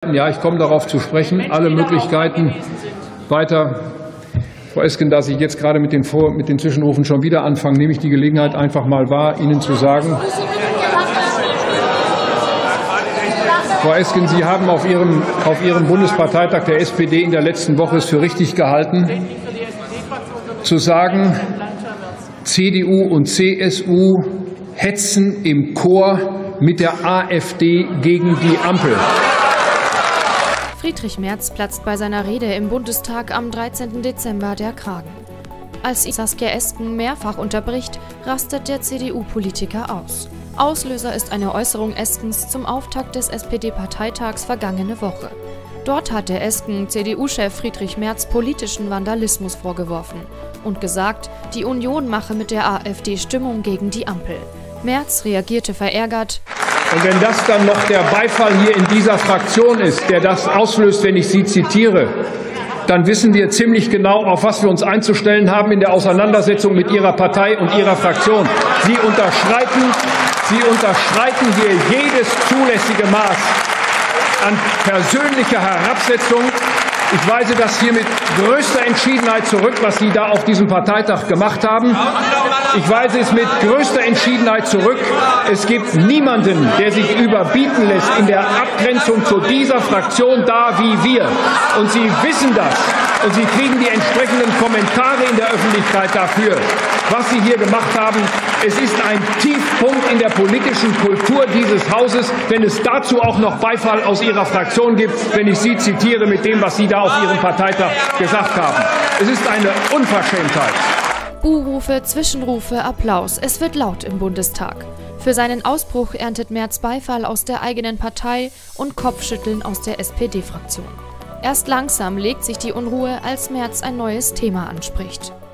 Möglichkeiten, ja, ich komme darauf zu sprechen, alle Möglichkeiten weiter. Frau Esken, da Sie jetzt gerade mit den Zwischenrufen schon wieder anfangen, nehme ich die Gelegenheit einfach mal wahr, Ihnen zu sagen, Frau Esken, Sie haben auf Ihrem Bundesparteitag der SPD in der letzten Woche es für richtig gehalten, zu sagen, CDU und CSU hetzen im Chor mit der AfD gegen die Ampel. Friedrich Merz platzt bei seiner Rede im Bundestag am 13. Dezember der Kragen. Als Saskia Esken mehrfach unterbricht, rastet der CDU-Politiker aus. Auslöser ist eine Äußerung Eskens zum Auftakt des SPD-Parteitags vergangene Woche. Dort hatte Esken CDU-Chef Friedrich Merz politischen Vandalismus vorgeworfen und gesagt, die Union mache mit der AfD Stimmung gegen die Ampel. Merz reagierte verärgert: Und wenn das dann noch der Beifall hier in dieser Fraktion ist, der das auslöst, wenn ich Sie zitiere, dann wissen wir ziemlich genau, auf was wir uns einzustellen haben in der Auseinandersetzung mit Ihrer Partei und Ihrer Fraktion. Sie unterschreiten hier jedes zulässige Maß an persönlicher Herabsetzung. Ich weise das hier mit größter Entschiedenheit zurück, was Sie da auf diesem Parteitag gemacht haben. Ich weise es mit größter Entschiedenheit zurück. Es gibt niemanden, der sich überbieten lässt in der Abgrenzung zu dieser Fraktion da wie wir. Und Sie wissen das. Und Sie kriegen die entsprechenden Kommentare in der Öffentlichkeit dafür, was Sie hier gemacht haben. Es ist ein Tiefpunkt in der politischen Kultur dieses Hauses, wenn es dazu auch noch Beifall aus Ihrer Fraktion gibt, wenn ich Sie zitiere mit dem, was Sie da auf Ihrem Parteitag gesagt haben. Es ist eine Unverschämtheit. Buhrufe, Zwischenrufe, Applaus. Es wird laut im Bundestag. Für seinen Ausbruch erntet Merz Beifall aus der eigenen Partei und Kopfschütteln aus der SPD-Fraktion. Erst langsam legt sich die Unruhe, als Merz ein neues Thema anspricht.